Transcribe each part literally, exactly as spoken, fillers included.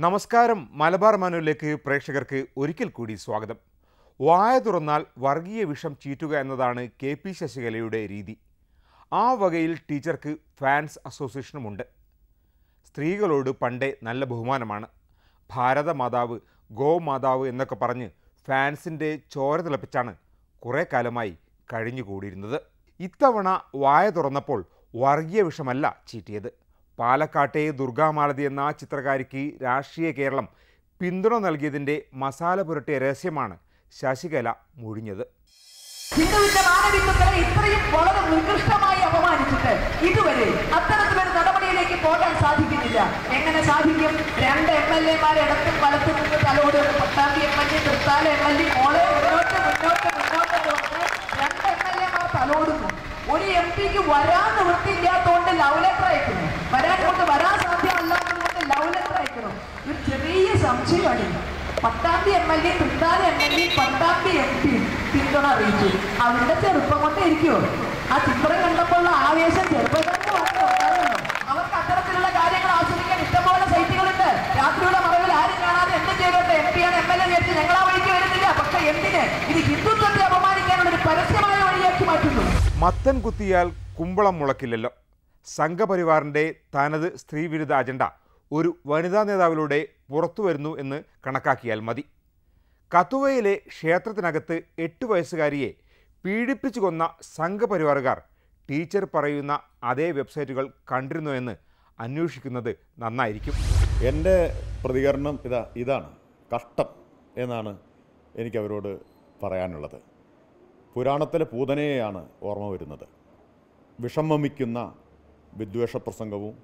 നമസ്കാരം. മലബാർ മനോയിലേക്ക് പ്രേക്ഷകർക്ക് ഒരിക്കൽ കൂടി സ്വാഗതം. വായ തുറന്നാൽ വർഗീയ വിഷം ചീറ്റുക എന്നതാണ് കെ പി ശശികലയുടെ രീതി. ആ വകയിൽ ടീച്ചർക്ക് ഫാൻസ് അസോസിയേഷനുമുണ്ട്. സ്ത്രീകളോട് പണ്ടേ നല്ല ബഹുമാനമാണ്. ഭാരതമാതാവ്, ഗോമാതാവ് എന്നൊക്കെ പറഞ്ഞ് ഫാൻസിൻ്റെ ചോര തിളപ്പിച്ചാണ് കുറേ കാലമായി കഴിഞ്ഞുകൂടിയിരുന്നത്. ഇത്തവണ വായ തുറന്നപ്പോൾ വർഗീയ വിഷമല്ല ചീറ്റിയത്. പാലക്കാട്ടെ ദുർഗാമാലതി എന്ന ചിത്രകാരിക്ക് രാഷ്ട്രീയ കേരളം പിന്തുണ നൽകിയതിൻ്റെ മസാല പുരട്ടിയ രഹസ്യമാണ് ശശികല മൊഴിഞ്ഞത്. ഹിന്ദുവിന്റെ മാനവികതകളെ ഇത്രയും വളരെ നികൃഷ്ടമായി അപമാനിച്ചിട്ട് ഇതുവരെ അത്തരത്തിലൊരു നടപടിയിലേക്ക് പോകാൻ സാധിക്കുന്നില്ല. എങ്ങനെ സാധിക്കും? രണ്ട് എം എൽ എമാർ ഇടത്തും വലത്തും നിന്ന് തലോട് Pattambi M L A Thrithala M L A മോളെ മുന്നോട്ട് മുന്നോട്ട് മുന്നോട്ട് വന്ന് രണ്ട് എം എൽ എമാർ തലോടുന്നു. ഒരു എം പിക്ക് വരാൻ നിവൃത്തിയില്ലാത്തതുകൊണ്ട് ലവ് ലെറ്റർ അയക്കുന്നു. വരാൻ കൊണ്ട് വരാൻ സാധ്യമല്ലാത്തതുകൊണ്ട് ലവ് ലെറ്റർ അയക്കുന്നു. ഒരു ചെറിയ സംശയമാണ്. Pattambi M L A Thrithala M L A Pattambi M P പിന്തുണ അറിയിച്ചു. അവരുടെ ചെറുപ്പം കൊണ്ടേ ഇരിക്കുമോ? ആ ചിത്രം കണ്ടപ്പോൾ ആവേശം ചെറുപ്പക്കാർക്ക് വന്നിട്ടുണ്ടാകുന്നു. അവർക്ക് അത്തരത്തിലുള്ള കാര്യങ്ങൾ ആസ്വദിക്കാൻ ഇഷ്ടംപോലെ സൈറ്റുകളുണ്ട്. രാത്രിയുടെ മറവിൽ ആരും കാണാതെ എന്ത് ചെയ്തോട്ടെ, എം പിയാണ് എം എൽ എ വിചാരിച്ച് ഞങ്ങൾ ആ വഴിക്ക് വരുന്നില്ല. പക്ഷെ എന്തിന് ഇത് ഹിന്ദുത്വത്തെ അപമാനിക്കാനുള്ള ഒരു പരസ്യമായ വഴിയാക്കി മാറ്റുന്നു. മത്തൻ കുത്തിയാൽ കുമ്പളം മുളക്കില്ലല്ലോ. സംഘപരിവാറിൻ്റെ തനത് സ്ത്രീവിരുദ്ധ അജണ്ട ഒരു വനിതാ നേതാവിലൂടെ പുറത്തു വരുന്നു എന്ന് കണക്കാക്കിയാൽ മതി. കത്തുവയിലെ ക്ഷേത്രത്തിനകത്ത് എട്ട് വയസ്സുകാരിയെ പീഡിപ്പിച്ചു കൊന്ന സംഘപരിവാറുകാർ ടീച്ചർ പറയുന്ന അതേ വെബ്സൈറ്റുകൾ കണ്ടിരുന്നു എന്ന് അന്വേഷിക്കുന്നത് നന്നായിരിക്കും. എൻ്റെ പ്രതികരണം ഇതാ ഇതാണ് കഷ്ടം എന്നാണ് എനിക്കവരോട് പറയാനുള്ളത്. പുരാണത്തിലെ പൂതനയെയാണ് ഓർമ്മ വരുന്നത്. വിഷം വമിക്കുന്ന വിദ്വേഷ പ്രസംഗവും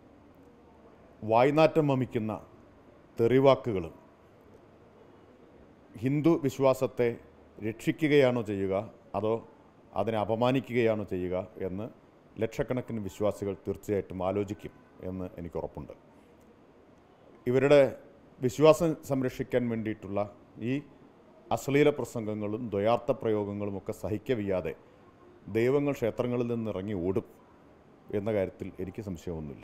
വായ്നാറ്റം വമിക്കുന്ന തെറിവാക്കുകളും ഹിന്ദു വിശ്വാസത്തെ രക്ഷിക്കുകയാണോ ചെയ്യുക അതോ അതിനെ അപമാനിക്കുകയാണോ ചെയ്യുക എന്ന് ലക്ഷക്കണക്കിന് വിശ്വാസികൾ തീർച്ചയായിട്ടും ആലോചിക്കും എന്ന് എനിക്കുറപ്പുണ്ട്. ഇവരുടെ വിശ്വാസം സംരക്ഷിക്കാൻ വേണ്ടിയിട്ടുള്ള ഈ അശ്ലീല പ്രസംഗങ്ങളും ദ്വയാർത്ഥ പ്രയോഗങ്ങളും ഒക്കെ സഹിക്കവയ്യാതെ ദൈവങ്ങൾ ക്ഷേത്രങ്ങളിൽ നിന്ന് ഇറങ്ങി ഓടും എന്ന കാര്യത്തിൽ എനിക്ക് സംശയമൊന്നുമില്ല.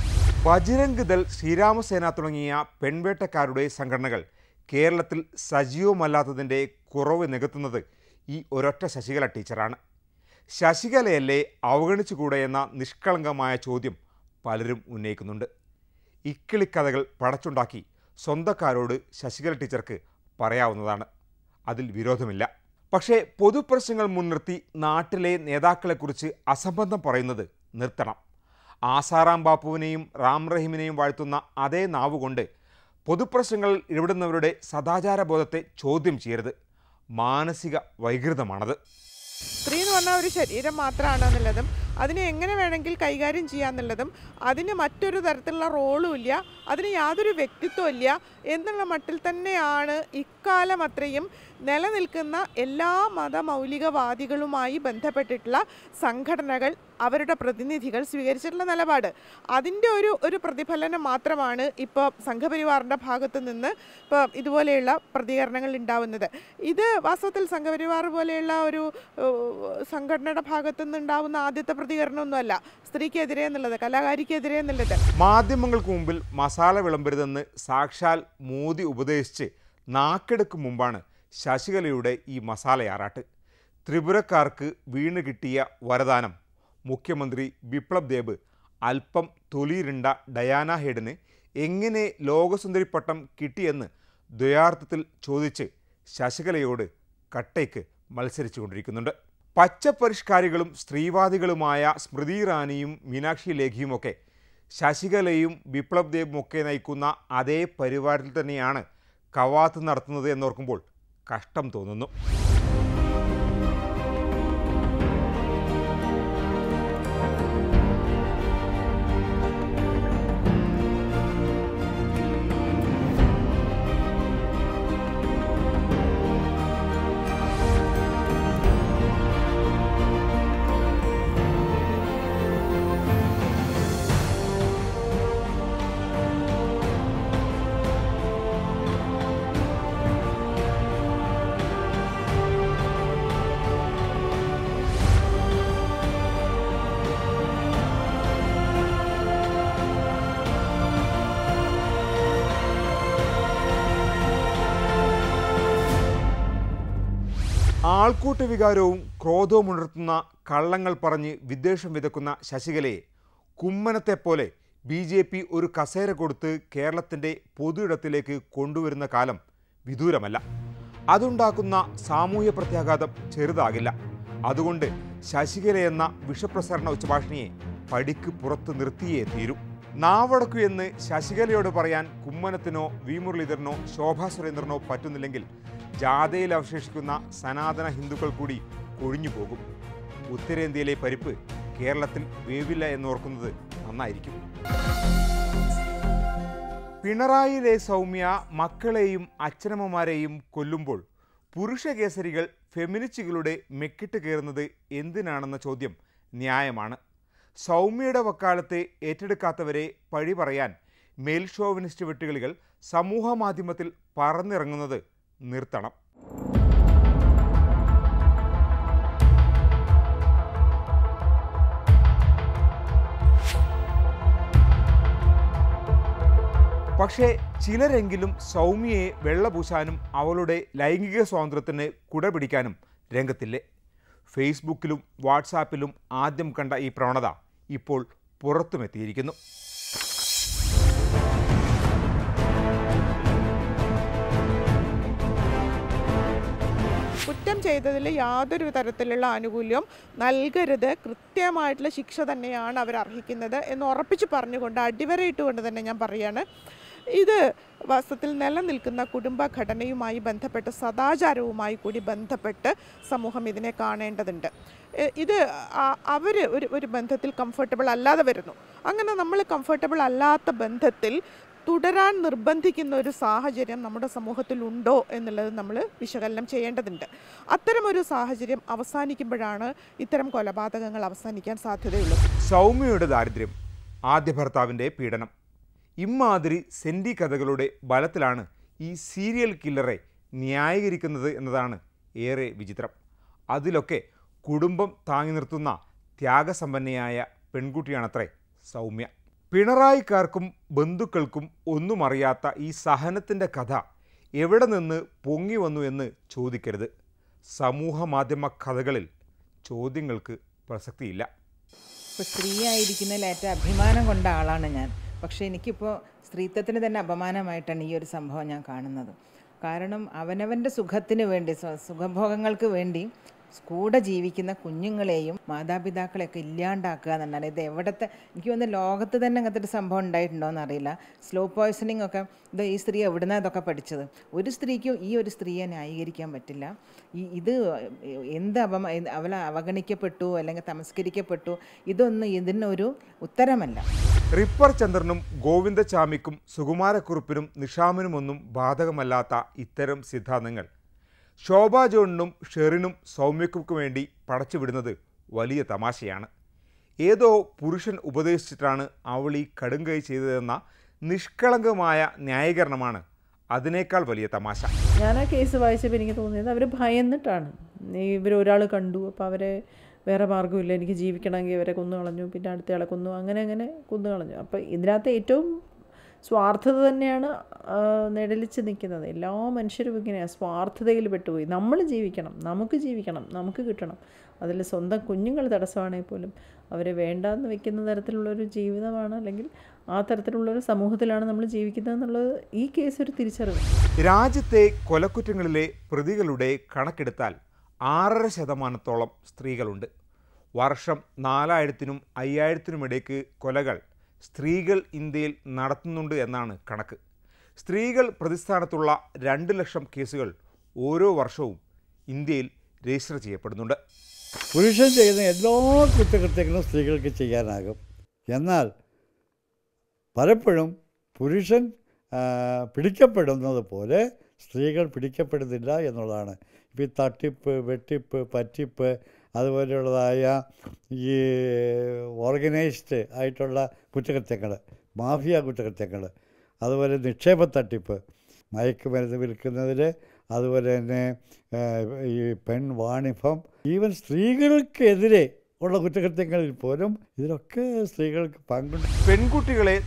ബജ്രംഗ് ദൾ, ശ്രീരാമസേന തുടങ്ങിയ പെൺവേട്ടക്കാരുടെ സംഘടനകൾ കേരളത്തിൽ സജീവമല്ലാത്തതിൻ്റെ കുറവ് നികത്തുന്നത് ഈ ഒരൊറ്റ ശശികല ടീച്ചറാണ്. ശശികലയല്ലേ അവഗണിച്ചുകൂടെ എന്ന നിഷ്കളങ്കമായ ചോദ്യം പലരും ഉന്നയിക്കുന്നുണ്ട്. ഇക്കിളിക്കഥകൾ പടച്ചുണ്ടാക്കി സ്വന്തക്കാരോട് ശശികല ടീച്ചർക്ക് പറയാവുന്നതാണ്. അതിൽ വിരോധമില്ല. പക്ഷേ പൊതുപ്രശ്നങ്ങൾ മുൻനിർത്തി നാട്ടിലെ നേതാക്കളെക്കുറിച്ച് അസംബന്ധം പറയുന്നത് നിർത്തണം. ആസാറാം ബാപ്പുവിനെയും റാം റഹീമിനെയും വാഴ്ത്തുന്ന അതേ നാവുകൊണ്ട് പൊതുപ്രശ്നങ്ങളിൽ ഇടപെടുന്നവരുടെ സദാചാരബോധത്തെ ചോദ്യം ചെയ്യരുത്. മാനസിക വൈകൃതമാണത്. സ്ത്രീ എന്ന് പറഞ്ഞാൽ ഒരു ശരീരം മാത്രമാണെന്നുള്ളതും അതിനെ എങ്ങനെ വേണമെങ്കിൽ കൈകാര്യം ചെയ്യാമെന്നുള്ളതും അതിന് മറ്റൊരു തരത്തിലുള്ള റോളും ഇല്ല, അതിന് യാതൊരു വ്യക്തിത്വം ഇല്ല എന്നുള്ള മട്ടിൽ തന്നെയാണ് ഇക്കാലം അത്രയും നിലനിൽക്കുന്ന എല്ലാ മതമൗലികവാദികളുമായി ബന്ധപ്പെട്ടിട്ടുള്ള സംഘടനകൾ, അവരുടെ പ്രതിനിധികൾ സ്വീകരിച്ചിട്ടുള്ള നിലപാട്. അതിൻ്റെ ഒരു ഒരു പ്രതിഫലനം മാത്രമാണ് ഇപ്പോൾ സംഘപരിവാറിൻ്റെ ഭാഗത്തു നിന്ന് ഇപ്പോൾ ഇതുപോലെയുള്ള പ്രതികരണങ്ങൾ ഉണ്ടാവുന്നത്. ഇത് വാസ്തവത്തിൽ സംഘപരിവാർ പോലെയുള്ള ഒരു സംഘടനയുടെ ഭാഗത്തു നിന്നുണ്ടാവുന്ന ആദ്യത്തെ പ്രതികരണമൊന്നുമല്ല സ്ത്രീക്കെതിരെ എന്നുള്ളത്, കലാകാരിക്കെതിരെ എന്നുള്ളത്. മാധ്യമങ്ങൾക്ക് മുമ്പിൽ മസാല വിളമ്പരുതെന്ന് സാക്ഷാൽ മോദി ഉപദേശിച്ച് നാക്കെടുക്കും മുമ്പാണ് ശശികലയുടെ ഈ മസാലയാറാട്ട്. ത്രിപുരക്കാർക്ക് വീണ് കിട്ടിയ വരദാനം മുഖ്യമന്ത്രി ബിപ്ലബ് ദേബ് അല്പം തൊലിയിരുണ്ട ഡയാന ഹേഡിന് എങ്ങനെ ലോകസുന്ദരി പട്ടം കിട്ടിയെന്ന് ദ്വയാർത്ഥത്തിൽ ചോദിച്ച് ശശികലയോട് കട്ടയ്ക്ക് മത്സരിച്ചു കൊണ്ടിരിക്കുന്നുണ്ട്. പച്ചപ്പരിഷ്കാരികളും സ്ത്രീവാദികളുമായ സ്മൃതി ഇറാനിയും മീനാക്ഷി ലേഖിയുമൊക്കെ ശശികലയും ബിപ്ലബ് ദേബും ഒക്കെ നയിക്കുന്ന അതേ പരിപാടിയിൽ തന്നെയാണ് കവാത്ത് നടത്തുന്നത് എന്നോർക്കുമ്പോൾ കഷ്ടം തോന്നുന്നു. ആൾക്കൂട്ട വികാരവും ക്രോധവും ഉണർത്തുന്ന കള്ളങ്ങൾ പറഞ്ഞ് വിദ്വേഷം വിതക്കുന്ന ശശികലയെ കുമ്മനത്തെപ്പോലെ ബി ജെ പി ഒരു കസേര കൊടുത്ത് കേരളത്തിൻ്റെ പൊതു ഇടത്തിലേക്ക് കൊണ്ടുവരുന്ന കാലം വിദൂരമല്ല. അതുണ്ടാക്കുന്ന സാമൂഹ്യ പ്രത്യാഘാതം ചെറുതാകില്ല. അതുകൊണ്ട് ശശികല എന്ന വിഷപ്രസരണ ഉച്ചഭാഷിണിയെ പടിക്ക് പുറത്ത് നിർത്തിയേ തീരൂ. നാവടക്കു എന്ന് ശശികലയോട് പറയാൻ കുമ്മനത്തിനോ വി മുരളീധരനോ ശോഭാ സുരേന്ദ്രനോ പറ്റുന്നില്ലെങ്കിൽ ജാഥയിൽ അവശേഷിക്കുന്ന സനാതന ഹിന്ദുക്കൾ കൂടി കൊഴിഞ്ഞു പോകും. ഉത്തരേന്ത്യയിലെ പരിപ്പ് കേരളത്തിൽ വേവില്ല എന്നോർക്കുന്നത് നന്നായിരിക്കും. പിണറായിയിലെ സൗമ്യ മക്കളെയും അച്ഛനമ്മമാരെയും കൊല്ലുമ്പോൾ പുരുഷകേസരികൾ ഫെമിനിസ്റ്റുകളുടെ മെക്കിട്ട് കയറുന്നത് എന്തിനാണെന്ന ചോദ്യം ന്യായമാണ്. സൗമ്യയുടെ വക്കാലത്തെ ഏറ്റെടുക്കാത്തവരെ പഴി പറയാൻ മേൽഷോവിനിസ്റ്റ് വെട്ടുകളികൾ സമൂഹ മാധ്യമത്തിൽ പറന്നിറങ്ങുന്നത് നിർത്തണം. പക്ഷേ ചിലരെങ്കിലും സൗമ്യയെ വെള്ളപൂശാനും അവളുടെ ലൈംഗിക സ്വാതന്ത്ര്യത്തിന് കുടപിടിക്കാനും രംഗത്തില്ലേ? ഫേസ്ബുക്കിലും വാട്സാപ്പിലും ആദ്യം കണ്ട ഈ പ്രവണത ഇപ്പോൾ പുറത്തുമെത്തിയിരിക്കുന്നു. കുറ്റം ചെയ്തതിൽ യാതൊരു തരത്തിലുള്ള ആനുകൂല്യവും നൽകരുത്, കൃത്യമായിട്ടുള്ള ശിക്ഷ തന്നെയാണ് അവർ അർഹിക്കുന്നത് എന്ന് ഉറപ്പിച്ച് പറഞ്ഞുകൊണ്ട് അടിവരയിട്ടുകൊണ്ട് തന്നെ ഞാൻ പറയുകയാണ്, ഇത് വാസ്തവത്തിൽ നിലനിൽക്കുന്ന കുടുംബഘടനയുമായി ബന്ധപ്പെട്ട് സദാചാരവുമായി കൂടി ബന്ധപ്പെട്ട് സമൂഹം ഇതിനെ കാണേണ്ടതുണ്ട്. ഇത് അവർ ഒരു ഒരു ബന്ധത്തിൽ കംഫർട്ടബിൾ അല്ലാതെ വരുന്നു. അങ്ങനെ നമ്മൾ കംഫർട്ടബിൾ അല്ലാത്ത ബന്ധത്തിൽ തുടരാൻ നിർബന്ധിക്കുന്ന ഒരു സാഹചര്യം നമ്മുടെ സമൂഹത്തിൽ ഉണ്ടോ എന്നുള്ളത് നമ്മൾ വിശകലനം ചെയ്യേണ്ടതുണ്ട്. അത്തരമൊരു സാഹചര്യം അവസാനിക്കുമ്പോഴാണ് ഇത്തരം കൊലപാതകങ്ങൾ അവസാനിക്കാൻ സാധ്യതയുള്ളത്. സൗമ്യയുടെ ദാരിദ്ര്യം, ആദ്യ ഭർത്താവിൻ്റെ പീഡനം, ഇമ്മാതിരി സെൻറ്റി കഥകളുടെ ബലത്തിലാണ് ഈ സീരിയൽ കില്ലറെ ന്യായീകരിക്കുന്നത് എന്നതാണ് ഏറെ വിചിത്രം. അതിലൊക്കെ കുടുംബം താങ്ങി നിർത്തുന്ന ത്യാഗസമ്പന്നയായ പെൺകുട്ടിയാണത്രേ സൗമ്യ. പിണറായിക്കാർക്കും ബന്ധുക്കൾക്കും ഒന്നും അറിയാത്ത ഈ സഹനത്തിൻ്റെ കഥ എവിടെ നിന്ന് പൊങ്ങി വന്നു എന്ന് ചോദിക്കരുത്. സമൂഹ മാധ്യമ കഥകളിൽ ചോദ്യങ്ങൾക്ക് പ്രസക്തിയില്ല. ഇപ്പോൾ സ്ത്രീയായിരിക്കുന്നതിൽ ഏറ്റവും അഭിമാനം കൊണ്ട ആളാണ് ഞാൻ. പക്ഷേ എനിക്കിപ്പോൾ സ്ത്രീത്വത്തിന് തന്നെ അപമാനമായിട്ടാണ് ഈ ഒരു സംഭവം ഞാൻ കാണുന്നത്. കാരണം അവനവൻ്റെ സുഖത്തിന് വേണ്ടി, സുഖഭോഗങ്ങൾക്ക് വേണ്ടി കൂടെ ജീവിക്കുന്ന കുഞ്ഞുങ്ങളെയും മാതാപിതാക്കളെയൊക്കെ ഇല്ലാണ്ടാക്കുക എന്നുണ്ടാണ്. ഇത് എവിടത്തെ, എനിക്ക് തോന്നുന്നു ലോകത്ത് തന്നെ അങ്ങനത്തെ ഒരു സംഭവം ഉണ്ടായിട്ടുണ്ടോ എന്നറിയില്ല. സ്ലോ പോയ്സണിങ് ഒക്കെ ഇത് ഈ സ്ത്രീ എവിടുന്നാണ് ഇതൊക്കെ പഠിച്ചത്? ഒരു സ്ത്രീക്കും ഈ ഒരു സ്ത്രീയെ ന്യായീകരിക്കാൻ പറ്റില്ല. ഈ ഇത് എന്ത് അപമ അവൾ അവഗണിക്കപ്പെട്ടു അല്ലെങ്കിൽ തമസ്കരിക്കപ്പെട്ടു, ഇതൊന്നും ഇതിനൊരു ഉത്തരമല്ല. റിപ്പർ ചന്ദ്രനും ഗോവിന്ദചാമിക്കും സുകുമാരക്കുറുപ്പിനും നിഷാമിനുമൊന്നും ബാധകമല്ലാത്ത ഇത്തരം സിദ്ധാന്തങ്ങൾ ശോഭാ ജോണിനും ഷെറിനും സൗമ്യക്കും വേണ്ടി പടച്ചുവിടുന്നത് വലിയ തമാശയാണ്. ഏതോ പുരുഷൻ ഉപദേശിച്ചിട്ടാണ് അവൾ ഈ കടുങ്കൈ ചെയ്തതെന്ന നിഷ്കളങ്കമായ ന്യായീകരണമാണ് അതിനേക്കാൾ വലിയ തമാശ. ഞാൻ ആ കേസ് വായിച്ചപ്പോൾ എനിക്ക് തോന്നിയത് അവർ ഭയന്നിട്ടാണ്. ഇവരൊരാൾ കണ്ടു, അപ്പോൾ അവരെ വേറെ മാർഗ്ഗമില്ല, എനിക്ക് ജീവിക്കണമെങ്കിൽ ഇവരെ കൊന്നു കളഞ്ഞു, പിന്നെ അടുത്തയാളെ കൊന്നു, അങ്ങനെ അങ്ങനെ കൊന്നു കളഞ്ഞു. അപ്പോൾ ഇതിനകത്ത് ഏറ്റവും സ്വാർത്ഥത തന്നെയാണ് നിഴലിച്ച് നിൽക്കുന്നത്. എല്ലാ മനുഷ്യരും ഇങ്ങനെയാണ്, സ്വാർത്ഥതയിൽ പെട്ടുപോയി. നമ്മൾ ജീവിക്കണം, നമുക്ക് ജീവിക്കണം, നമുക്ക് കിട്ടണം. അതിൽ സ്വന്തം കുഞ്ഞുങ്ങൾ തടസ്സമാണെങ്കിൽ പോലും അവരെ വേണ്ടാന്ന് വെക്കുന്ന തരത്തിലുള്ളൊരു ജീവിതമാണ്, അല്ലെങ്കിൽ ആ തരത്തിലുള്ളൊരു സമൂഹത്തിലാണ് നമ്മൾ ജീവിക്കുന്നത് എന്നുള്ളത് ഈ കേസ് ഒരു തിരിച്ചറിവ്. രാജ്യത്തെ കൊലക്കുറ്റങ്ങളിലെ പ്രതികളുടെ കണക്കെടുത്താൽ ആറര ശതമാനത്തോളം സ്ത്രീകളുണ്ട്. വർഷം നാലായിരത്തിനും അയ്യായിരത്തിനുമിടയ്ക്ക് കൊലകൾ സ്ത്രീകൾ ഇന്ത്യയിൽ നടത്തുന്നുണ്ട് എന്നാണ് കണക്ക്. സ്ത്രീകൾ പ്രതിസ്ഥാനത്തുള്ള രണ്ട് ലക്ഷം കേസുകൾ ഓരോ വർഷവും ഇന്ത്യയിൽ രജിസ്റ്റർ ചെയ്യപ്പെടുന്നുണ്ട്. പുരുഷൻ ചെയ്യുന്ന എല്ലാ കുറ്റകൃത്യങ്ങളും സ്ത്രീകൾക്ക് ചെയ്യാനാകും. എന്നാൽ പലപ്പോഴും പുരുഷൻ പിടിക്കപ്പെടുന്നത് പോലെ സ്ത്രീകൾ പിടിക്കപ്പെടുന്നില്ല എന്നുള്ളതാണ്. ഇപ്പോൾ ഈ തട്ടിപ്പ്, വെട്ടിപ്പ്, പറ്റിപ്പ്, അതുപോലെയുള്ളതായ ഈ ഓർഗനൈസ്ഡ് ആയിട്ടുള്ള കുറ്റകൃത്യങ്ങൾ, മാഫിയ കുറ്റകൃത്യങ്ങൾ, അതുപോലെ നിക്ഷേപ തട്ടിപ്പ്, മയക്കുമരുന്ന് വിൽക്കുന്നതിൽ, അതുപോലെ തന്നെ ഈ പെൺ വാണിഭം, ഈവൻ സ്ത്രീകൾക്കെതിരെ ഉള്ള കുറ്റകൃത്യങ്ങളിൽ പോലും ഇതിലൊക്കെ സ്ത്രീകൾക്ക് പങ്കുണ്ട്. പെൺകുട്ടികളെ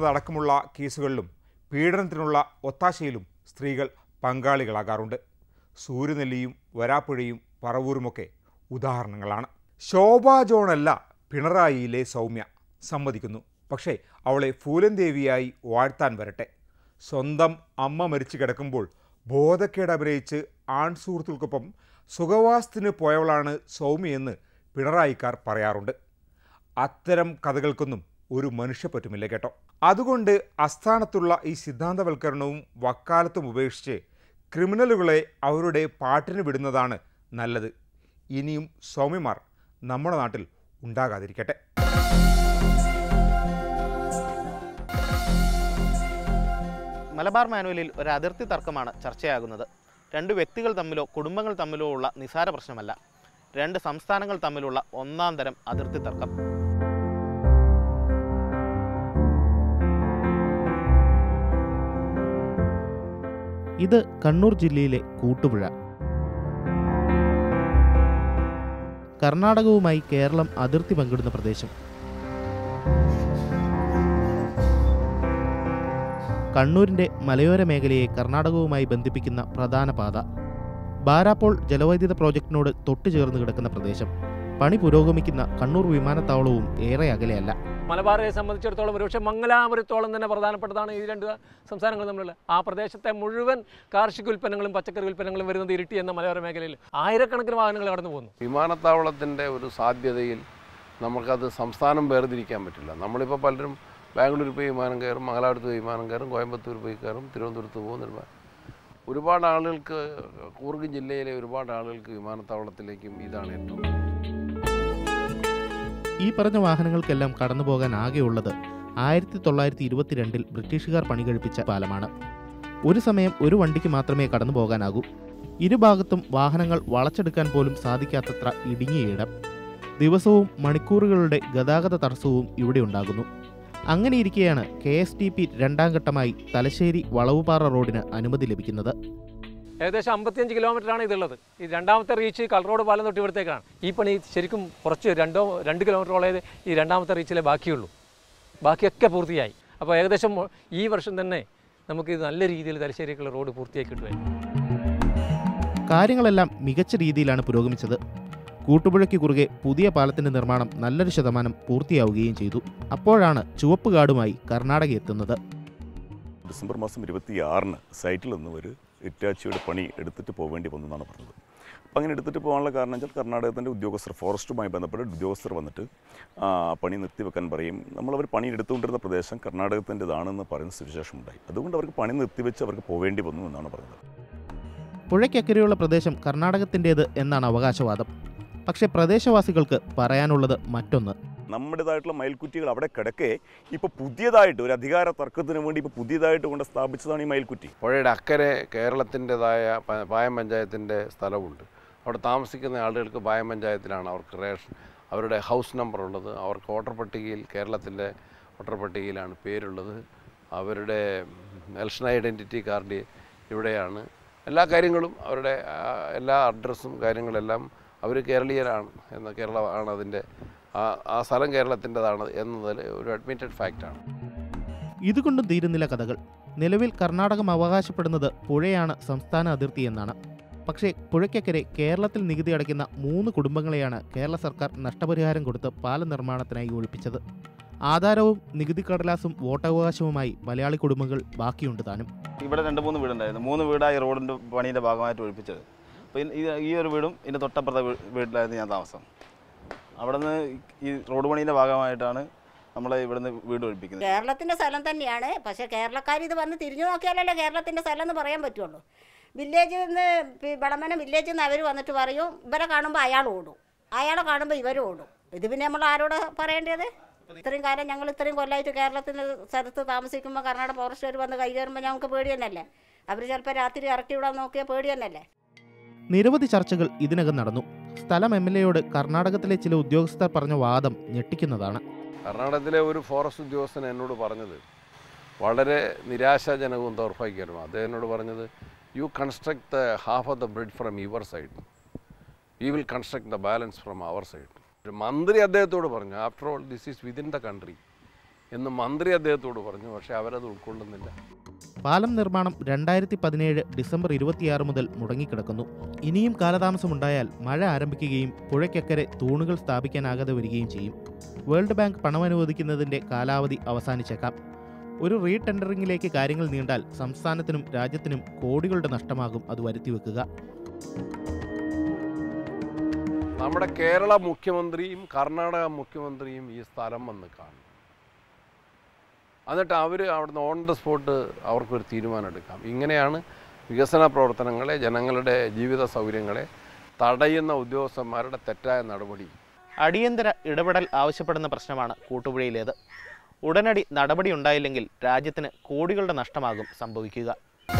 തട്ടിക്കൊണ്ടുപോകുന്നതടക്കമുള്ള കേസുകളിലും പീഡനത്തിനുള്ള ഒത്താശയിലും സ്ത്രീകൾ പങ്കാളികളാകാറുണ്ട്. സൂര്യനെല്ലിയും വരാപ്പുഴയും പറവൂരുമൊക്കെ ഉദാഹരണങ്ങളാണ്. ശോഭാ ജോണല്ല പിണറായിയിലെ സൗമ്യ, സമ്മതിക്കുന്നു. പക്ഷേ അവളെ ഫൂലൻ ദേവിയായി വാഴ്ത്താൻ വരട്ടെ. സ്വന്തം അമ്മ മരിച്ചു കിടക്കുമ്പോൾ ബോധക്കേട് അഭിനയിച്ച് ആൺ സുഹൃത്തുക്കൾക്കൊപ്പം സുഖവാസത്തിന് പോയവളാണ് സൗമ്യയെന്ന് പിണറായിക്കാർ പറയാറുണ്ട്. അത്തരം കഥകൾക്കൊന്നും ഒരു മനുഷ്യപ്പറ്റുമില്ല കേട്ടോ. അതുകൊണ്ട് അസ്ഥാനത്തുള്ള ഈ സിദ്ധാന്തവൽക്കരണവും വക്കാലത്തും ഉപേക്ഷിച്ച് ക്രിമിനലുകളെ അവരുടെ പാട്ടിന് വിടുന്നതാണ് നല്ലത്. ഇനിയും സൗമ്യമാർ നമ്മുടെ നാട്ടിൽ ഉണ്ടാകാതിരിക്കട്ടെ. മലബാർ മാനുവലിൽ ഒരു അതിർത്തി തർക്കമാണ് ചർച്ചയാകുന്നത്. രണ്ട് വ്യക്തികൾ തമ്മിലോ കുടുംബങ്ങൾ തമ്മിലോ ഉള്ള നിസാര പ്രശ്നമല്ല, രണ്ട് സംസ്ഥാനങ്ങൾ തമ്മിലുള്ള ഒന്നാം തരം അതിർത്തി തർക്കം. ഇത് കണ്ണൂർ ജില്ലയിലെ കൂട്ടുപുഴ. കർണാടകവുമായി കേരളം അതിർത്തി പങ്കിടുന്ന പ്രദേശം. കണ്ണൂരിൻ്റെ മലയോര മേഖലയെ കർണാടകവുമായി ബന്ധിപ്പിക്കുന്ന പ്രധാന പാത. ബാരാപ്പോൾ ജലവൈദ്യുത പ്രോജക്റ്റിനോട് തൊട്ടു ചേർന്ന് കിടക്കുന്ന പ്രദേശം. പണി പുരോഗമിക്കുന്ന കണ്ണൂർ വിമാനത്താവളവും ഏറെ അകലെയല്ല. മലബാറിനെ സംബന്ധിച്ചിടത്തോളം ഒരുപക്ഷെ മംഗലാപുരത്തോളം തന്നെ പ്രധാനപ്പെട്ടതാണ് ഈ രണ്ട് സംസ്ഥാനങ്ങൾ തമ്മിലുള്ള. ആ പ്രദേശത്തെ മുഴുവൻ കാർഷിക ഉൽപ്പന്നങ്ങളും പച്ചക്കറി ഉൽപ്പന്നങ്ങളും വരുന്നത് ഇരിട്ടി എന്ന മലയോര മേഖലയിൽ ആയിരക്കണക്കിന് വാഹനങ്ങൾ കടന്നു പോകുന്നു. വിമാനത്താവളത്തിൻ്റെ ഒരു സാധ്യതയിൽ നമുക്കത് സംസ്ഥാനം വേർതിരിക്കാൻ പറ്റില്ല. നമ്മളിപ്പോൾ പലരും ബാംഗ്ലൂരിൽ പോയി വിമാനം കയറും, മംഗലാപുരത്ത് പോയി വിമാനം കയറും, കോയമ്പത്തൂർ പോയി കയറും, തിരുവനന്തപുരത്ത് പോകുന്ന ഒരുപാട് ആളുകൾക്ക്, കൂർഗ് ജില്ലയിലെ ഒരുപാട് ആളുകൾക്ക് വിമാനത്താവളത്തിലേക്കും ഇതാണ് ഏറ്റവും. ഈ പറഞ്ഞ വാഹനങ്ങൾക്കെല്ലാം കടന്നു പോകാൻ ആകെയുള്ളത് ആയിരത്തി തൊള്ളായിരത്തി ഇരുപത്തിരണ്ടിൽ ബ്രിട്ടീഷുകാർ പണികഴിപ്പിച്ച പാലമാണ്. ഒരു സമയം ഒരു വണ്ടിക്ക് മാത്രമേ കടന്നു പോകാനാകൂ. ഇരുഭാഗത്തും വാഹനങ്ങൾ വളച്ചെടുക്കാൻ പോലും സാധിക്കാത്തത്ര ഇടുങ്ങിയ ഇടം. ദിവസവും മണിക്കൂറുകളുടെ ഗതാഗത തടസ്സവും ഇവിടെ ഉണ്ടാകുന്നു. അങ്ങനെയിരിക്കെയാണ് കെ എസ് ടി പി രണ്ടാം ഘട്ടമായി തലശ്ശേരി വളവുപാറ റോഡിന് അനുമതി ലഭിക്കുന്നത്. ഏകദേശം അമ്പത്തിയഞ്ച് കിലോമീറ്ററാണ് ഇതുള്ളത്. ഈ രണ്ടാമത്തെ റീച്ച് കൽറോഡ് പാലം തൊട്ട് ഇവിടത്തേക്കാണ്. ഈ പണി ശരിക്കും കുറച്ച് രണ്ടോ രണ്ട് കിലോമീറ്ററോളം ഈ രണ്ടാമത്തെ റീച്ചിലെ ബാക്കിയുള്ളൂ. ബാക്കിയൊക്കെ പൂർത്തിയായി. അപ്പോൾ ഏകദേശം ഈ വർഷം തന്നെ നമുക്ക് ഇത് നല്ല രീതിയിൽ തലശ്ശേരിക്കുള്ള റോഡ് പൂർത്തിയാക്കി കിട്ടുമായിരുന്നു. കാര്യങ്ങളെല്ലാം മികച്ച രീതിയിലാണ് പുരോഗമിച്ചത്. കൂട്ടുപുഴയ്ക്ക് കുറുകെ പുതിയ പാലത്തിൻ്റെ നിർമ്മാണം നല്ലൊരു ശതമാനം പൂർത്തിയാവുകയും ചെയ്തു. അപ്പോഴാണ് ചുവപ്പ് കാർഡുമായി കർണാടക എത്തുന്നത്. ഡിസംബർ മാസം ഇരുപത്തിയാറിന് സൈറ്റിൽ നിന്ന് ഒരു ഇറ്റാച്ചിയുടെ പണി എടുത്തിട്ട് പോവേണ്ടി വന്നെന്നാണ് പറഞ്ഞത്. അപ്പോൾ അങ്ങനെ എടുത്തിട്ട് പോകാനുള്ള കാരണം വെച്ചാൽ കർണാടകത്തിൻ്റെ ഉദ്യോഗസ്ഥർ, ഫോറസ്റ്റുമായി ബന്ധപ്പെട്ട ഉദ്യോഗസ്ഥർ വന്നിട്ട് പണി നിർത്തിവെക്കാൻ പറയും. നമ്മളവർ പണി എടുത്തുകൊണ്ടിരുന്ന പ്രദേശം കർണാടകത്തിൻ്റെതാണെന്ന് പറയുന്ന സ്ഥിതിവിശേഷമുണ്ടായി. അതുകൊണ്ട് അവർക്ക് പണി നിർത്തിവെച്ച് അവർക്ക് പോവേണ്ടി വന്നു എന്നാണ് പറഞ്ഞത്. പുഴയ്ക്കക്കരെയുള്ള പ്രദേശം കർണാടകത്തിൻ്റേത് എന്നാണ് അവകാശവാദം. പക്ഷേ പ്രദേശവാസികൾക്ക് പറയാനുള്ളത് മറ്റൊന്ന്. നമ്മുടേതായിട്ടുള്ള മയിൽക്കുറ്റികൾ അവിടെ കിടക്കെ ഇപ്പോൾ പുതിയതായിട്ട് ഒരു അധികാര തർക്കത്തിന് വേണ്ടി ഇപ്പോൾ പുതിയതായിട്ട് കൊണ്ട് സ്ഥാപിച്ചതാണ് ഈ മയിൽക്കുറ്റി. പുഴയുടെ അക്കരെ കേരളത്തിൻ്റെതായ പായം പഞ്ചായത്തിൻ്റെ സ്ഥലമുണ്ട്. അവിടെ താമസിക്കുന്ന ആളുകൾക്ക് പായം പഞ്ചായത്തിലാണ് അവർക്ക് റേഷൻ, അവരുടെ ഹൗസ് നമ്പർ ഉള്ളത്. അവർക്ക് വോട്ടർ പട്ടികയിൽ കേരളത്തിൻ്റെ വോട്ടർ പട്ടികയിലാണ് പേരുള്ളത്. അവരുടെ എലക്ഷൻ ഐഡൻറ്റിറ്റി കാർഡ് ഇവിടെയാണ്. എല്ലാ കാര്യങ്ങളും അവരുടെ എല്ലാ അഡ്രസ്സും കാര്യങ്ങളെല്ലാം അവർ കേരളീയരാണ് എന്ന കേരള ആണ് അതിൻ്റെ ആ സ്ഥലം കേരളത്തിൻ്റെതാണ് എന്നതിൽ ഒരു അഡ്മിറ്റഡ് ഫാക്റ്റാണ്. ഇതുകൊണ്ടും തീരുന്നില്ല കഥകൾ. നിലവിൽ കർണാടകം അവകാശപ്പെടുന്നത് പുഴയാണ് സംസ്ഥാന അതിർത്തി എന്നാണ്. പക്ഷേ പുഴയ്ക്കക്കരെ കേരളത്തിൽ നികുതി അടയ്ക്കുന്ന മൂന്ന് കുടുംബങ്ങളെയാണ് കേരള സർക്കാർ നഷ്ടപരിഹാരം കൊടുത്ത് പാല നിർമ്മാണത്തിനായി ഒഴിപ്പിച്ചത്. ആധാരവും നികുതി കടലാസും വോട്ടവകാശവുമായി മലയാളി കുടുംബങ്ങൾ ബാക്കിയുണ്ട് താനും. ഇവിടെ രണ്ട് മൂന്ന് വീടുണ്ടായിരുന്നു. മൂന്ന് വീടായി റോഡിൻ്റെ പണിയുടെ ഭാഗമായിട്ട് ഒഴിപ്പിച്ചത്. അപ്പോൾ ഈ ഒരു വീടും ഇതിൻ്റെ തൊട്ടപ്പുറത്തെ വീട്ടിലായിരുന്നു ഞാൻ താമസം. അവിടെ നിന്ന് ഈ റോഡ് പണീൻ്റെ ഭാഗമായിട്ടാണ് നമ്മൾ ഇവിടുന്ന് വീട് ഒഴിപ്പിക്കുന്നത്. കേരളത്തിൻ്റെ സ്ഥലം തന്നെയാണ്. പക്ഷേ കേരളക്കാർ ഇത് വന്ന് തിരിഞ്ഞു നോക്കിയാലല്ലേ കേരളത്തിൻ്റെ സ്ഥലം എന്ന് പറയാൻ പറ്റുള്ളൂ. വില്ലേജിൽ നിന്ന് വടമന വില്ലേജിൽ നിന്ന് അവർ വന്നിട്ട് പറയും, ഇവരെ കാണുമ്പോൾ അയാൾ ഓടും, അയാളെ കാണുമ്പോൾ ഇവരും ഓടും. ഇത് പിന്നെ നമ്മൾ ആരോട് പറയേണ്ടത്? ഇത്രയും കാലം ഞങ്ങൾ ഇത്രയും കൊല്ലമായിട്ട് കേരളത്തിൻ്റെ സ്ഥലത്ത് താമസിക്കുമ്പോൾ കർണാടക ഫോറസ്റ്റുകാർ വന്ന് കൈകയറുമ്പോൾ ഞങ്ങൾക്ക് പേടി തന്നെയല്ലേ. അവർ ചിലപ്പോൾ രാത്രി ഇറക്കി വിടാൻ നോക്കിയാൽ പേടി തന്നെയല്ലേ. നിരവധി ചർച്ചകൾ ഇതിനകം നടന്നു. സ്ഥലം എം എൽ എയോട് കർണാടകത്തിലെ ചില ഉദ്യോഗസ്ഥർ പറഞ്ഞ വാദം ഞെട്ടിക്കുന്നതാണ്. കർണാടകത്തിലെ ഒരു ഫോറസ്റ്റ് ഉദ്യോഗസ്ഥൻ എന്നോട് പറഞ്ഞത് വളരെ നിരാശാജനകവും ദൗർഭാഗ്യകരവും. അദ്ദേഹം എന്നോട് പറഞ്ഞത്, you construct the half of the bridge from your side, we will construct the balance from our side. ഒരു മന്ത്രി അദ്ദേഹത്തോട് പറഞ്ഞു, after all this is within the country എന്ന് മന്ത്രി അദ്ദേഹത്തോട് പറഞ്ഞു. പക്ഷേ അവരത് ഉൾക്കൊള്ളുന്നില്ല. പാലം നിർമ്മാണം രണ്ടായിരത്തി പതിനേഴ് ഡിസംബർ ഇരുപത്തിയാറ് മുതൽ മുടങ്ങിക്കിടക്കുന്നു. ഇനിയും കാലതാമസമുണ്ടായാൽ മഴ ആരംഭിക്കുകയും പുഴയ്ക്കക്കരെ തൂണുകൾ സ്ഥാപിക്കാനാകാതെ വരികയും ചെയ്യും. വേൾഡ് ബാങ്ക് പണമനുവദിക്കുന്നതിൻ്റെ കാലാവധി അവസാനിച്ചേക്കാം. ഒരു റീടെൻഡറിംഗിലേക്ക് കാര്യങ്ങൾ നീണ്ടാൽ സംസ്ഥാനത്തിനും രാജ്യത്തിനും കോടികളുടെ നഷ്ടമാകും അത് വരുത്തിവെക്കുക. നമ്മുടെ കേരള മുഖ്യമന്ത്രിയും കർണാടക മുഖ്യമന്ത്രിയും ഈ സ്ഥലം വന്ന് കാണും. എന്നിട്ട് അവർ അവിടുന്ന് ഓൺ ദ സ്പോട്ട് അവർക്കൊരു തീരുമാനം എടുക്കാം. ഇങ്ങനെയാണ് വികസന പ്രവർത്തനങ്ങളെ, ജനങ്ങളുടെ ജീവിത സൗകര്യങ്ങളെ തടയുന്ന ഉദ്യോഗസ്ഥന്മാരുടെ തെറ്റായ നടപടി. അടിയന്തര ഇടപെടൽ ആവശ്യപ്പെടുന്ന പ്രശ്നമാണ് കൂട്ടുപുഴയിലേത്. ഉടനടി നടപടി ഉണ്ടായില്ലെങ്കിൽ രാജ്യത്തിന് കോടികളുടെ നഷ്ടമാകും സംഭവിക്കുക.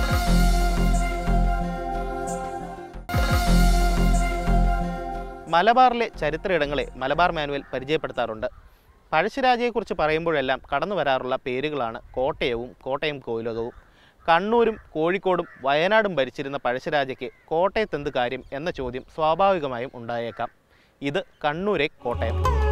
മലബാറിലെ ചരിത്ര ഇടങ്ങളെ മലബാർ മാനുവൽ പരിചയപ്പെടുത്താറുണ്ട്. പഴശ്ശിരാജയെക്കുറിച്ച് പറയുമ്പോഴെല്ലാം കടന്നു വരാറുള്ള പേരുകളാണ് കോട്ടയവും കോട്ടയം കോവിലകവും. കണ്ണൂരും കോഴിക്കോടും വയനാടും ഭരിച്ചിരുന്ന പഴശ്ശിരാജയ്ക്ക് കോട്ടയത്തെന്ത് കാര്യം എന്ന ചോദ്യം സ്വാഭാവികമായും ഉണ്ടായേക്കാം. ഇത് കണ്ണൂരെ കോട്ടയം.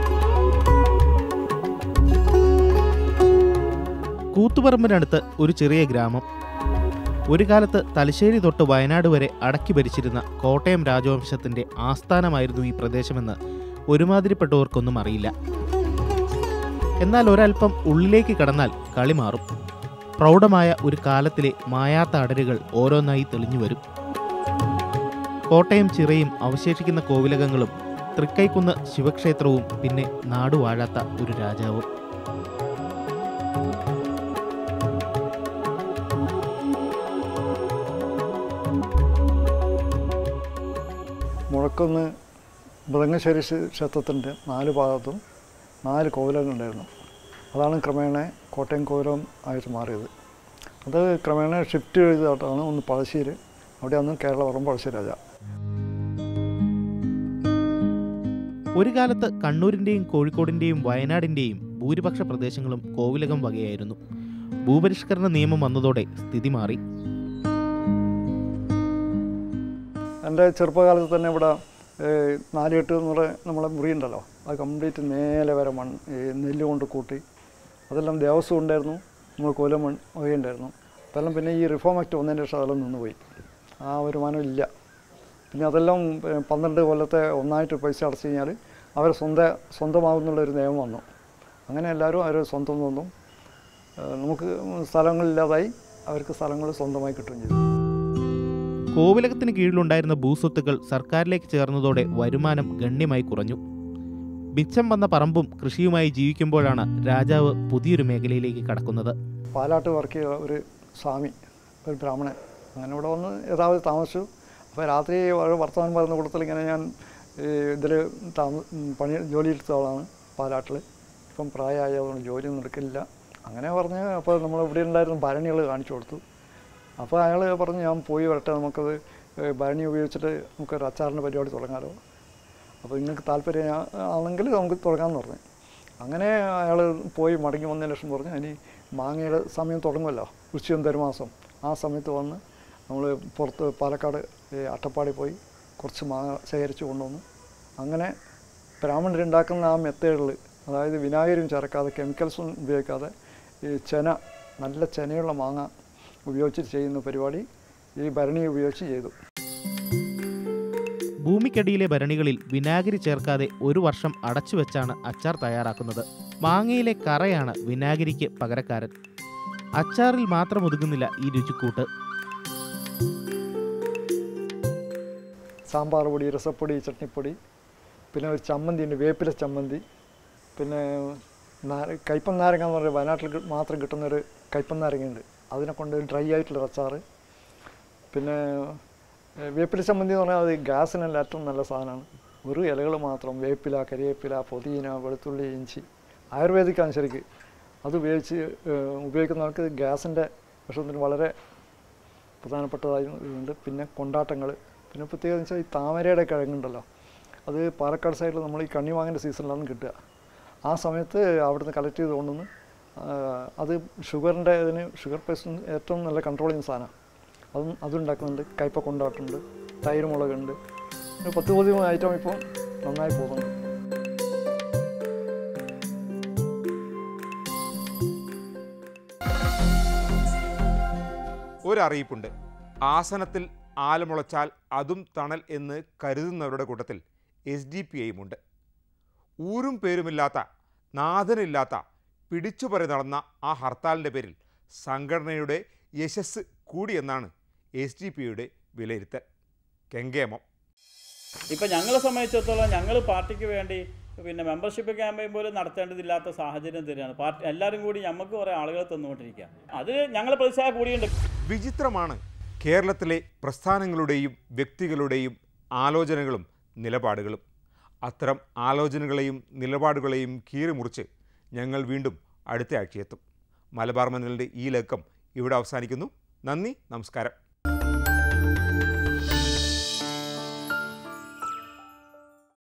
കൂത്തുപറമ്പിനടുത്ത് ഒരു ചെറിയ ഗ്രാമം. ഒരു കാലത്ത് തലശ്ശേരി തൊട്ട് വയനാട് വരെ അടക്കി ഭരിച്ചിരുന്ന കോട്ടയം രാജവംശത്തിൻ്റെ ആസ്ഥാനമായിരുന്നു ഈ പ്രദേശമെന്ന് ഒരുമാതിരിപ്പെട്ടവർക്കൊന്നും അറിയില്ല. എന്നാൽ ഒരൽപ്പം ഉള്ളിലേക്ക് കടന്നാൽ കളി മാറും. പ്രൗഢമായ ഒരു കാലത്തിലെ മായാത്ത അടരുകൾ ഓരോന്നായി തെളിഞ്ഞു വരും. കോട്ടയം ചിറയും അവശേഷിക്കുന്ന കോവിലകങ്ങളും തൃക്കൈക്കുന്ന് ശിവക്ഷേത്രവും പിന്നെ നാടുവാഴാത്ത ഒരു രാജാവും. മുഴക്കുന്ന് മൃദംഗശ്ശേരി ക്ഷേത്രത്തിൻ്റെ നാല് ഭാഗത്തും നാല് കോവിലങ്ങളുണ്ടായിരുന്നു. അതാണ് ക്രമേണ കോട്ടയം കോവിലം ആയിട്ട് മാറിയത്. അത് ക്രമേണ ഷിഫ്റ്റ് ചെയ്തിട്ടാണ് ഒന്ന് പഴശ്ശേരി, അവിടെ അന്ന് കേരളപുറം പഴശ്ശി രാജ. ഒരു കാലത്ത് കണ്ണൂരിൻ്റെയും കോഴിക്കോടിൻ്റെയും വയനാടിൻ്റെയും ഭൂരിപക്ഷ പ്രദേശങ്ങളും കോവിലകം വകയായിരുന്നു. ഭൂപരിഷ്കരണ നിയമം വന്നതോടെ സ്ഥിതി മാറി. എൻ്റെ ചെറുപ്പകാലത്ത് തന്നെ ഇവിടെ നാലുകെട്ട് എന്ന് പറയുന്ന നമ്മളെ മുറിയുണ്ടല്ലോ, അത് കംപ്ലീറ്റ് മേലെ വരെ മൺ നെല്ല് കൊണ്ട് കൂട്ടി. അതെല്ലാം ദേവസ്വം ഉണ്ടായിരുന്നു, നമ്മൾ കോലം മൺ വകയുണ്ടായിരുന്നു. അതെല്ലാം പിന്നെ ഈ റിഫോം ആക്ട് വന്നതിന് ശേഷം അതെല്ലാം നിന്നുപോയി, ആ വരുമാനം ഇല്ല. പിന്നെ അതെല്ലാം പന്ത്രണ്ട് കൊല്ലത്തെ ഒന്നായിട്ട് പൈസ അടച്ചു കഴിഞ്ഞാൽ അവർ സ്വന്തം സ്വന്തമാകുന്നുള്ളൊരു നിയമം വന്നു. അങ്ങനെ എല്ലാവരും അവർ സ്വന്തം സ്വന്തം നമുക്ക് സ്ഥലങ്ങളില്ലാതായി, അവർക്ക് സ്ഥലങ്ങൾ സ്വന്തമായി കിട്ടുകയും ചെയ്തു. കോവിലകത്തിന് കീഴിലുണ്ടായിരുന്ന ഭൂസ്വത്തുക്കൾ സർക്കാരിലേക്ക് ചേർന്നതോടെ വരുമാനം ഗണ്യമായി കുറഞ്ഞു. മിച്ചം വന്ന പറമ്പും കൃഷിയുമായി ജീവിക്കുമ്പോഴാണ് രാജാവ് പുതിയൊരു മേഖലയിലേക്ക് കടക്കുന്നത്. പാലാട്ട് വർക്ക് ചെയ്ത ഒരു സ്വാമി, ഒരു ബ്രാഹ്മണൻ, അങ്ങനെ ഇവിടെ വന്ന് യഥാവധി താമസിച്ചു. അപ്പോൾ രാത്രി വർത്തമാനം പറയുന്ന കൂട്ടത്തിൽ ഇങ്ങനെ ഞാൻ ഇതിൽ താമ പണി ജോലി എടുത്ത ആളാണ് പാലാട്ടിൽ. ഇപ്പം പ്രായമായതുകൊണ്ട് ജോലിയൊന്നും എടുക്കില്ല അങ്ങനെ പറഞ്ഞ്. അപ്പോൾ നമ്മൾ ഇവിടെ ഉണ്ടായിരുന്ന ഭരണികൾ കാണിച്ചു കൊടുത്തു. അപ്പോൾ അയാൾ പറഞ്ഞു ഞാൻ പോയി വരട്ടെ, നമുക്കത് ഭരണി ഉപയോഗിച്ചിട്ട് നമുക്കൊരു അച്ചാറിൻ്റെ പരിപാടി തുടങ്ങാമല്ലോ, അപ്പോൾ നിങ്ങൾക്ക് താല്പര്യം ആണെങ്കിൽ നമുക്ക് തുടങ്ങാമെന്ന് പറഞ്ഞു. അങ്ങനെ അയാൾ പോയി മടങ്ങി വന്നതിന് ശേഷം പറഞ്ഞു ഇനി മാങ്ങയുടെ സമയം തുടങ്ങുമല്ലോ, ഉച്ചയും തരുമാസം, ആ സമയത്ത് വന്ന് നമ്മൾ പുറത്ത് പാലക്കാട് അട്ടപ്പാടി പോയി കുറച്ച് മാങ്ങ ശേഖരിച്ച് കൊണ്ടുവന്നു. അങ്ങനെ ബ്രാഹ്മണരുണ്ടാക്കുന്ന ആ മെത്തേഡിൽ, അതായത് വിനാഗിരിയും ചേർക്കാതെ കെമിക്കൽസും ഉപയോഗിക്കാതെ ഈ ചെന, നല്ല ചെനയുള്ള മാങ്ങ ഉപയോഗിച്ച് ചെയ്യുന്ന പരിപാടി ഈ ഭരണി ഉപയോഗിച്ച് ചെയ്തു. ഭൂമിക്കടിയിലെ ഭരണികളിൽ വിനാഗിരി ചേർക്കാതെ ഒരു വർഷം അടച്ചുവെച്ചാണ് അച്ചാർ തയ്യാറാക്കുന്നത്. മാങ്ങയിലെ കറയാണ് വിനാഗിരിക്ക് പകരക്കാരൻ. അച്ചാറിൽ മാത്രം ഒതുങ്ങുന്നില്ല ഈ രുചിക്കൂട്ട്. സാമ്പാർ പൊടി, രസപ്പൊടി, ചട്നിപ്പൊടി, പിന്നെ ഒരു ചമ്മന്തി ഉണ്ട്, വേപ്പില ചമ്മന്തി, പിന്നെ നാര കയ്പൻ നാരങ്ങ എന്ന് പറയുന്നത് വയനാട്ടിൽ മാത്രം കിട്ടുന്നൊരു കയ്പൻ നാരങ്ങയുണ്ട്, അതിനെ കൊണ്ട് ഡ്രൈ ആയിട്ടുള്ള അച്ചാറ്. പിന്നെ വേപ്പില ചമ്മന്തി എന്ന് പറഞ്ഞാൽ അത് ഗ്യാസിനെല്ലാം ഏറ്റവും നല്ല സാധനമാണ്. ഒരു ഇലകൾ മാത്രം, വേപ്പില, കരിവേപ്പില, പുതിന, വെളുത്തുള്ളി, ഇഞ്ചി, ആയുർവേദിക്കാണ് ശരിക്ക്. അത് ഉപയോഗിച്ച് ഉപയോഗിക്കുന്നവർക്ക് ഗ്യാസിൻ്റെ വിഷത്തിന് വളരെ പ്രധാനപ്പെട്ടതായുണ്ട്. പിന്നെ കൊണ്ടാട്ടങ്ങൾ, പിന്നെ പ്രത്യേകം വെച്ചാൽ ഈ താമരയുടെ കിഴങ്ങുണ്ടല്ലോ, അത് പാലക്കാട് സൈഡിൽ നമ്മൾ ഈ കണ്ണിമാങ്ങൻ്റെ സീസണിലാണ് കിട്ടുക. ആ സമയത്ത് അവിടുന്ന് കളക്ട് ചെയ്ത് കൊണ്ടുവന്ന് അത് ഷുഗറിൻ്റെ ഇതിന് ഷുഗർ പേഷ്യൻ്റ് ഏറ്റവും നല്ല കൺട്രോൾ ചെയ്യുന്ന സാധനമാണ്. അതും അതുണ്ടാക്കുന്നുണ്ട്. കയ്പ കൊണ്ടാട്ടുണ്ട്, തൈര് മുളകുണ്ട്, പത്ത് പതിമൂന്ന് ഐറ്റം ഇപ്പോൾ നന്നായി പോകുന്നുണ്ട്. ഒരറിയിപ്പുണ്ട്. ആസനത്തിൽ ആലമുളച്ചാൽ അതും തണൽ എന്ന് കരുതുന്നവരുടെ കൂട്ടത്തിൽ എസ് ഡി പി ഐയുമുണ്ട്. ഊരും പേരുമില്ലാത്ത, നാഥനില്ലാത്ത, പിടിച്ചുപറി നടന്ന ആ ഹർത്താലിൻ്റെ പേരിൽ സംഘടനയുടെ യശസ് കൂടിയെന്നാണ് എസ് ഡി പി ഐയുടെ വിലയിരുത്തൽ. കെങ്കേമം. ഇപ്പം ഞങ്ങളെ സംബന്ധിച്ചിടത്തോളം ഞങ്ങൾ പാർട്ടിക്ക് വേണ്ടി പിന്നെ മെമ്പർഷിപ്പ് ക്യാമ്പയിൻ പോലും നടത്തേണ്ടതില്ലാത്ത സാഹചര്യം തന്നെയാണ്. പാർട്ടി എല്ലാവരും കൂടി നമുക്ക് കുറേ ആളുകളെ തന്നുകൊണ്ടിരിക്കുക. അത് ഞങ്ങളെ പ്രതിഷേധം കൂടിയുണ്ട്. വിചിത്രമാണ് കേരളത്തിലെ പ്രസ്ഥാനങ്ങളുടെയും വ്യക്തികളുടെയും ആലോചനകളും നിലപാടുകളും. അത്തരം ആലോചനകളെയും നിലപാടുകളെയും കീറിമുറിച്ച് ഞങ്ങൾ വീണ്ടും അടുത്ത ആഴ്ചയെത്തും. മലബാർ മാനുവലിൻ്റെ ഈ ലക്കം ഇവിടെ അവസാനിക്കുന്നു. നന്ദി, നമസ്കാരം.